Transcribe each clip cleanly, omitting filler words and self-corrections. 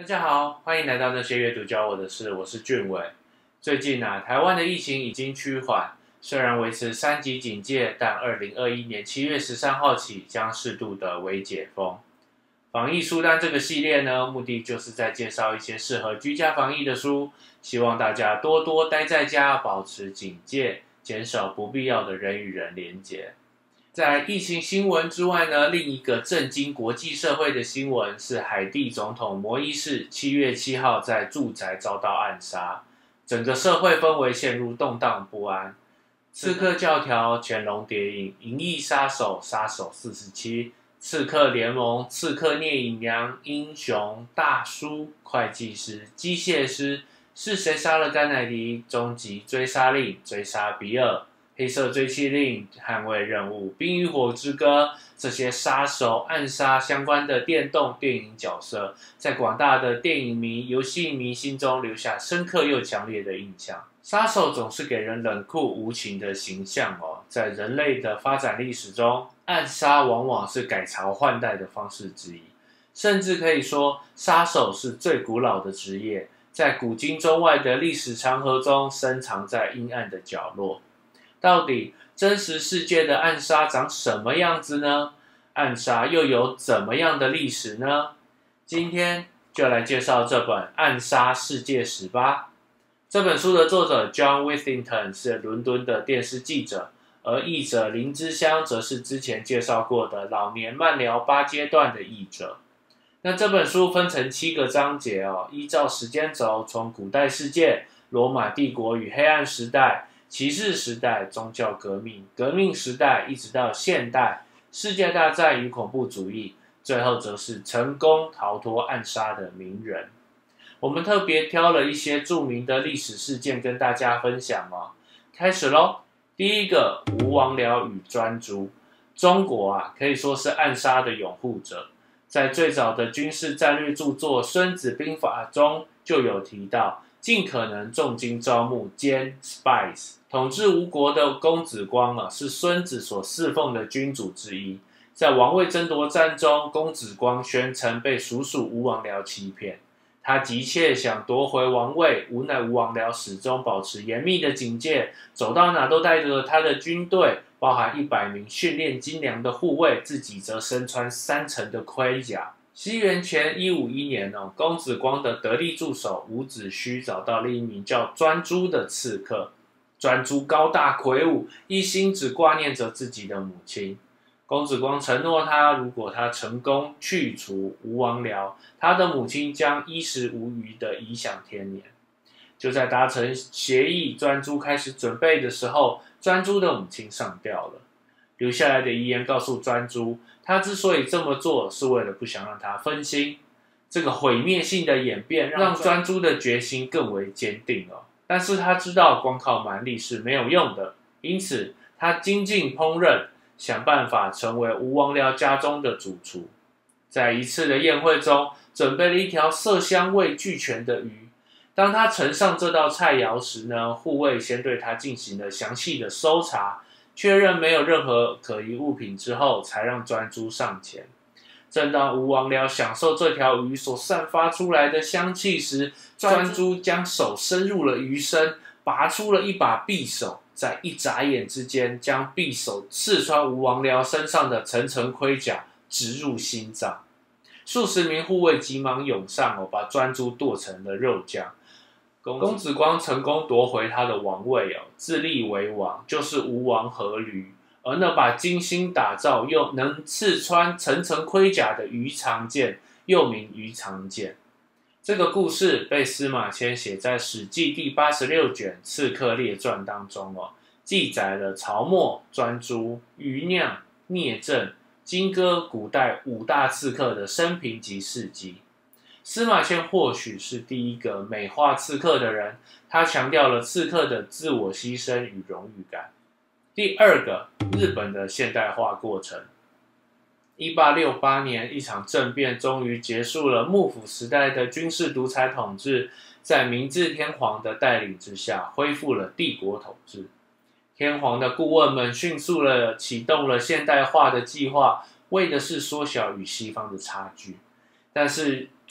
大家好，欢迎来到那些阅读教我的事，我是俊伟。最近台湾的疫情已经趋缓，虽然维持3级警戒，但2021年7月13号起将适度的微解封。防疫书单这个系列呢，目的就是在介绍一些适合居家防疫的书，希望大家多多待在家，保持警戒，减少不必要的人与人连结。在疫情新闻之外呢，另一个震惊国际社会的新闻是海地总统摩伊士7月7号在住宅遭到暗杀，整个社会氛围陷入动荡不安。刺客教条、乾隆谍影、银翼杀手、杀手47、刺客联盟、刺客聂隐娘、英雄、大叔、会计师、机械师、是谁杀了甘乃迪、终极追杀令、追杀比尔、黑色追击令、捍卫任务、冰与火之歌，这些杀手暗杀相关的电动电影角色，在广大的电影迷、游戏迷心中留下深刻又强烈的印象。杀手总是给人冷酷无情的形象在人类的发展历史中，暗杀往往是改朝换代的方式之一，甚至可以说，杀手是最古老的职业，在古今中外的历史长河中深藏在阴暗的角落。到底真实世界的暗杀长什么样子呢？暗杀又有怎么样的历史呢？今天就来介绍这本《暗杀世界史》吧。这本书的作者 John Whittington 是伦敦的电视记者，而译者林之香则是之前介绍过的老年慢疗8阶段的译者。那这本书分成7个章节依照时间轴，从古代世界、罗马帝国与黑暗时代、骑士时代、宗教革命、革命时代，一直到现代、世界大战与恐怖主义，最后则是成功逃脱暗杀的名人。我们特别挑了一些著名的历史事件跟大家分享开始咯。第一个，吴王僚与专诸。中国可以说是暗杀的拥护者，在最早的军事战略著作《孙子兵法》中就有提到，尽可能重金招募奸 spies。统治吴国的公子光是孙子所侍奉的君主之一。在王位争夺战中，公子光宣称被叔叔吴王僚欺骗，他急切想夺回王位，无奈吴王僚始终保持严密的警戒，走到哪都带着他的军队，包含100名训练精良的护卫，自己则身穿3层的盔甲。西元前151年公子光的得力助手伍子胥找到另一名叫专诸的刺客。专诸高大魁梧，一心只挂念着自己的母亲。公子光承诺他，如果他成功去除吴王僚，他的母亲将衣食无虞的颐享天年。就在达成协议，专诸开始准备的时候，专诸的母亲上吊了。留下来的遗言告诉专诸，他之所以这么做，是为了不想让他分心。这个毁灭性的演变让专诸的决心更为坚定但是他知道光靠蛮力是没有用的，因此他精进烹饪，想办法成为吴王僚家中的主厨。在一次的宴会中，准备了一条色香味俱全的鱼。当他呈上这道菜肴时呢，护卫先对他进行了详细的搜查，确认没有任何可疑物品之后，才让专诸上前。正当吴王僚享受这条鱼所散发出来的香气时，专诸将手伸入了鱼身，拔出了一把匕首，在一眨眼之间，将匕首刺穿吴王僚身上的层层盔甲，直入心脏。数十名护卫急忙涌上把专诸剁成了肉酱。公子光成功夺回他的王位自立为王，就是吴王阖闾。而那把精心打造又能刺穿层层盔甲的鱼肠剑，又名鱼肠剑。这个故事被司马迁写在《史记》第86卷《刺客列传》当中记载了曹沫、专诸、余酿、聂政、荆轲古代5大刺客的生平及事迹。司马迁或许是第一个美化刺客的人，他强调了刺客的自我牺牲与荣誉感。第二个，日本的现代化过程。1868年，一场政变终于结束了幕府时代的军事独裁统治，在明治天皇的带领之下，恢复了帝国统治。天皇的顾问们迅速地启动了现代化的计划，为的是缩小与西方的差距。但是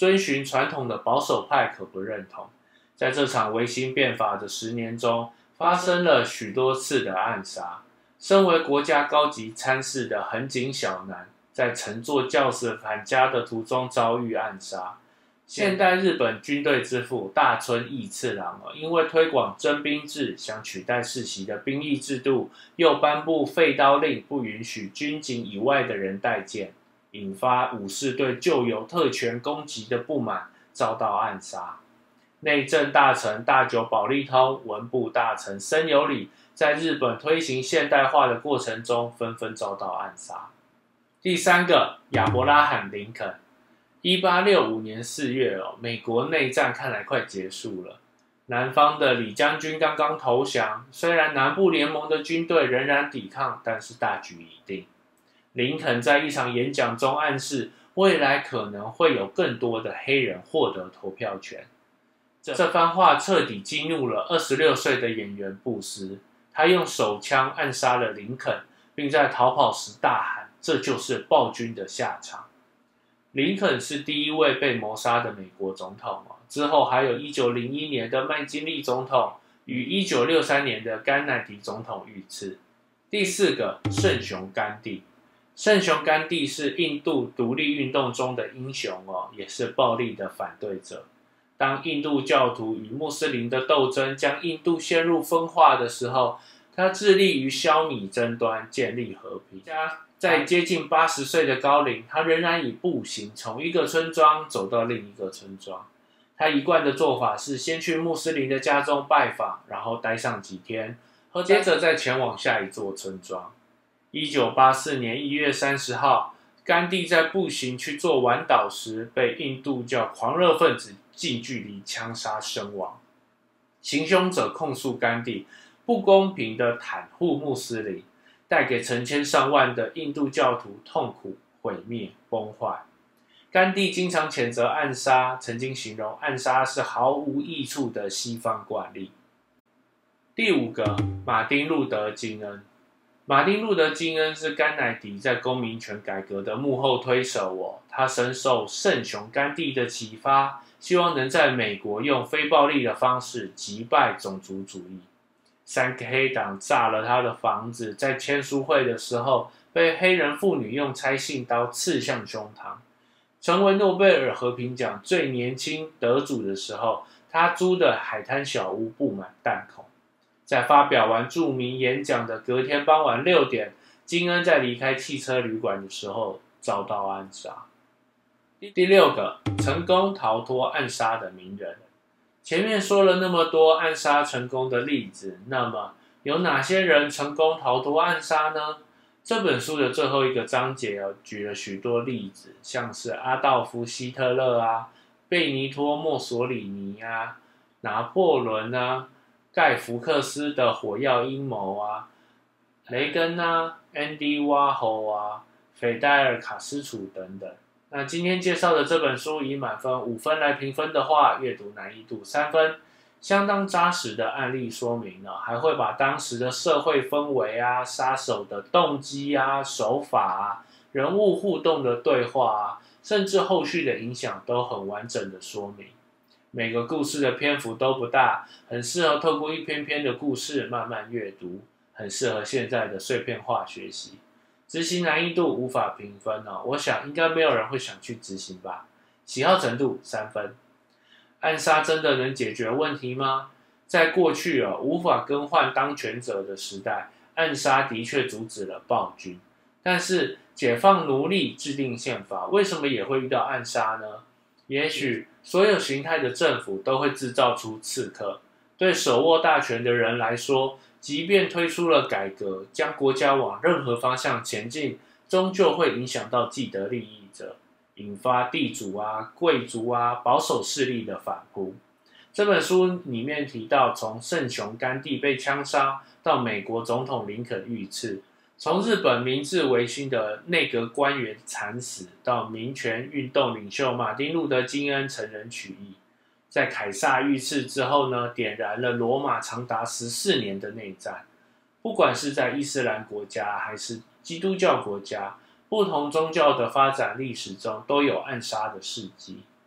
遵循传统的保守派可不认同。在这场维新变法的10年中，发生了许多次的暗杀。身为国家高级参事的横井小南，在乘坐轿子返家的途中遭遇暗杀。现代日本军队之父大村义次郎因为推广征兵制，想取代世袭的兵役制度，又颁布废刀令，不允许军警以外的人带剑，引发武士对旧有特权攻击的不满，遭到暗杀。内政大臣大久保利通、文部大臣森有礼在日本推行现代化的过程中纷纷遭到暗杀。第三个，亚伯拉罕·林肯。1865年4月美国内战看来快结束了，南方的李将军刚刚投降，虽然南部联盟的军队仍然抵抗，但是大局已定。林肯在一场演讲中暗示，未来可能会有更多的黑人获得投票权。这番话彻底激怒了26岁的演员布斯，他用手枪暗杀了林肯，并在逃跑时大喊：“这就是暴君的下场。”林肯是第一位被谋杀的美国总统，之后还有1901年的麦金利总统与1963年的甘乃迪总统遇刺。第四个，圣雄甘地。圣雄甘地是印度独立运动中的英雄，也是暴力的反对者。当印度教徒与穆斯林的斗争将印度陷入分化的时候，他致力于消弭争端，建立和平。在接近80岁的高龄，他仍然以步行从一个村庄走到另一个村庄。他一贯的做法是先去穆斯林的家中拜访，然后待上几天，接着再前往下一座村庄。1984年1月30号，甘地在步行去做晚祷时，被印度教狂热分子近距离枪杀身亡。行凶者控诉甘地不公平地袒护穆斯林，带给成千上万的印度教徒痛苦、毁灭、崩坏。甘地经常谴责暗杀，曾经形容暗杀是毫无益处的西方惯例。第五个，马丁·路德·金恩。马丁·路德·金恩是甘乃迪在公民权改革的幕后推手，他深受圣雄甘地的启发，希望能在美国用非暴力的方式击败种族主义。3个黑党炸了他的房子，在签书会的时候被黑人妇女用拆信刀刺向胸膛。成为诺贝尔和平奖最年轻得主的时候，他租的海滩小屋布满弹孔。在发表完著名演讲的隔天傍晚6点，金恩在离开汽车旅馆的时候遭到暗杀。第六个，成功逃脱暗杀的名人。前面说了那么多暗杀成功的例子，那么有哪些人成功逃脱暗杀呢？这本书的最后一个章节举了许多例子，像是阿道夫·希特勒贝尼托·墨索里尼拿破仑盖福克斯的火药阴谋雷根安迪瓦侯斐戴尔卡斯楚等等。那今天介绍的这本书以满分5分来评分的话，阅读难易度3分，相当扎实的案例说明还会把当时的社会氛围杀手的动机手法人物互动的对话甚至后续的影响都很完整的说明。每个故事的篇幅都不大，很适合透过一篇篇的故事慢慢阅读，很适合现在的碎片化学习。执行难易度无法评分我想应该没有人会想去执行吧。喜好程度3分。暗杀真的能解决问题吗？在过去无法更换当权者的时代，暗杀的确阻止了暴君。但是解放奴隶、制定宪法，为什么也会遇到暗杀呢？也许所有形态的政府都会制造出刺客。对手握大权的人来说，即便推出了改革，将国家往任何方向前进，终究会影响到既得利益者，引发地主贵族保守势力的反扑。这本书里面提到，从圣雄甘地被枪杀到美国总统林肯遇刺，从日本明治维新的内阁官员惨死，到民权运动领袖马丁·路德·金恩成人取义，在凯撒遇刺之后点燃了罗马长达14年的内战。不管是在伊斯兰国家还是基督教国家，不同宗教的发展历史中都有暗杀的事迹。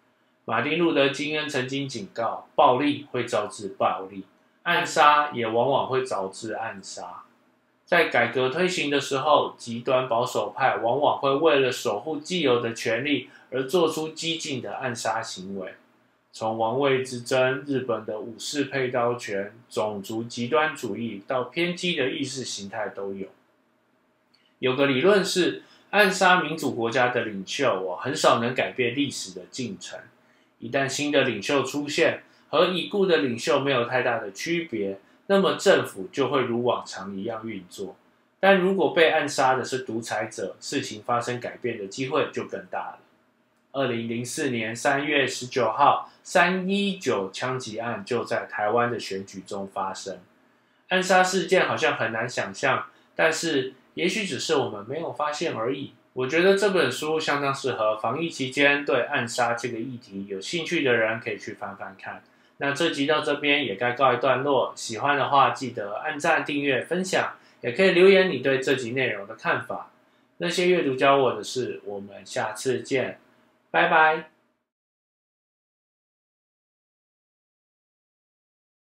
马丁路德金恩曾经警告，暴力会招致暴力，暗杀也往往会导致暗杀。在改革推行的时候，极端保守派往往会为了守护既有的权利而做出激进的暗杀行为。从王位之争、日本的武士配刀权、种族极端主义到偏激的意识形态都有。有个理论是，暗杀民主国家的领袖，很少能改变历史的进程。一旦新的领袖出现，和已故的领袖没有太大的区别，那么政府就会如往常一样运作。但如果被暗杀的是独裁者，事情发生改变的机会就更大了。2004年3月19号319枪击案就在台湾的选举中发生。暗杀事件好像很难想象，但是也许只是我们没有发现而已。我觉得这本书相当适合防疫期间对暗杀这个议题有兴趣的人可以去翻翻看。那这集到这边也该告一段落，喜欢的话记得按赞、订阅、分享，也可以留言你对这集内容的看法。那些阅读教我的事，我们下次见，拜拜。